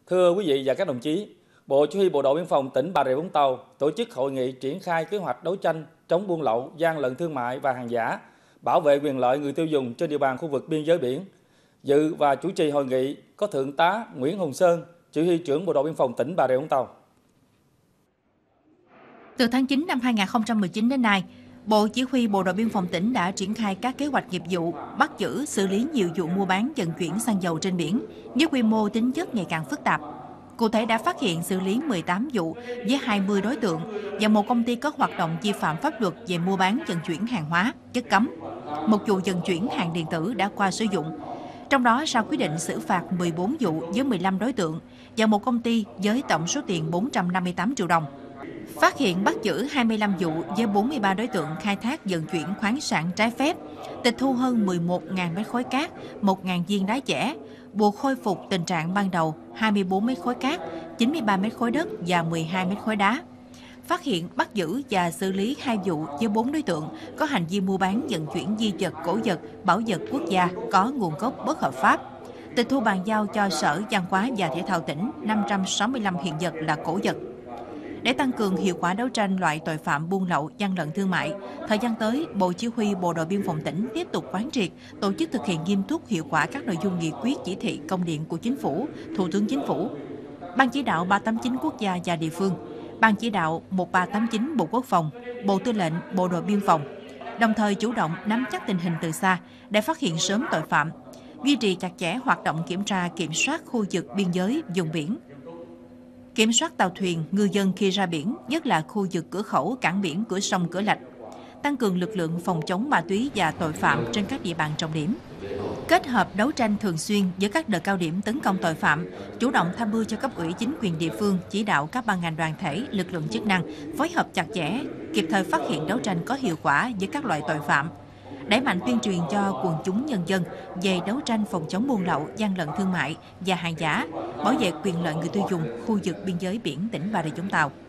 Thưa quý vị và các đồng chí, Bộ Chỉ huy Bộ đội Biên phòng tỉnh Bà Rịa Vũng Tàu tổ chức hội nghị triển khai kế hoạch đấu tranh chống buôn lậu, gian lận thương mại và hàng giả, bảo vệ quyền lợi người tiêu dùng trên địa bàn khu vực biên giới biển. Dự và chủ trì hội nghị có Thượng tá Nguyễn Hồng Sơn, Chỉ huy trưởng Bộ đội Biên phòng tỉnh Bà Rịa Vũng Tàu. Từ tháng 9 năm 2019 đến nay, Bộ Chỉ huy Bộ đội Biên phòng tỉnh đã triển khai các kế hoạch nghiệp vụ, bắt giữ, xử lý nhiều vụ mua bán vận chuyển xăng dầu trên biển với quy mô tính chất ngày càng phức tạp. Cụ thể đã phát hiện xử lý 18 vụ với 20 đối tượng và một công ty có hoạt động vi phạm pháp luật về mua bán vận chuyển hàng hóa, chất cấm. Một vụ vận chuyển hàng điện tử đã qua sử dụng. Trong đó, ra quyết định xử phạt 14 vụ với 15 đối tượng và một công ty với tổng số tiền 458 triệu đồng. Phát hiện bắt giữ 25 vụ với 43 đối tượng khai thác vận chuyển khoáng sản trái phép, tịch thu hơn 11.000 mét khối cát, 1.000 viên đá chẻ, buộc khôi phục tình trạng ban đầu 24 mét khối cát, 93 mét khối đất và 12 mét khối đá. Phát hiện, bắt giữ và xử lý 2 vụ với 4 đối tượng có hành vi mua bán vận chuyển di vật, cổ vật, bảo vật quốc gia có nguồn gốc bất hợp pháp. Tịch thu bàn giao cho Sở Văn hóa và Thể thao tỉnh 565 hiện vật là cổ vật. Để tăng cường hiệu quả đấu tranh loại tội phạm buôn lậu, gian lận thương mại, thời gian tới, Bộ Chỉ huy Bộ đội Biên phòng tỉnh tiếp tục quán triệt, tổ chức thực hiện nghiêm túc hiệu quả các nội dung nghị quyết, chỉ thị, công điện của Chính phủ, Thủ tướng Chính phủ, Ban chỉ đạo 389 quốc gia và địa phương, Ban chỉ đạo 1389 Bộ Quốc phòng, Bộ Tư lệnh Bộ đội Biên phòng, đồng thời chủ động nắm chắc tình hình từ xa để phát hiện sớm tội phạm, duy trì chặt chẽ hoạt động kiểm tra, kiểm soát khu vực biên giới, vùng biển. Kiểm soát tàu thuyền, ngư dân khi ra biển, nhất là khu vực cửa khẩu, cảng biển, cửa sông, cửa lạch. Tăng cường lực lượng phòng chống ma túy và tội phạm trên các địa bàn trọng điểm. Kết hợp đấu tranh thường xuyên với các đợt cao điểm tấn công tội phạm, chủ động tham mưu cho cấp ủy chính quyền địa phương, chỉ đạo các ban ngành đoàn thể, lực lượng chức năng phối hợp chặt chẽ, kịp thời phát hiện đấu tranh có hiệu quả với các loại tội phạm. Đẩy mạnh tuyên truyền cho quần chúng nhân dân về đấu tranh phòng chống buôn lậu, gian lận thương mại và hàng giả, bảo vệ quyền lợi người tiêu dùng khu vực biên giới biển tỉnh Bà Rịa Vũng Tàu.